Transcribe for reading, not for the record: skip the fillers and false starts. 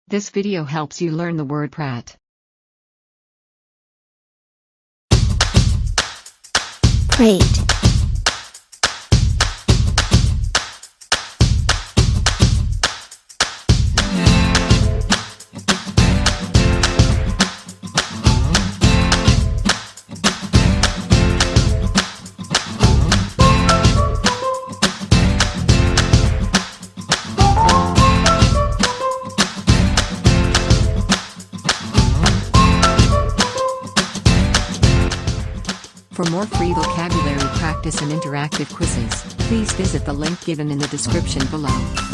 This video helps you learn the word prat. Prate. For more free vocabulary practice and interactive quizzes, please visit the link given in the description below.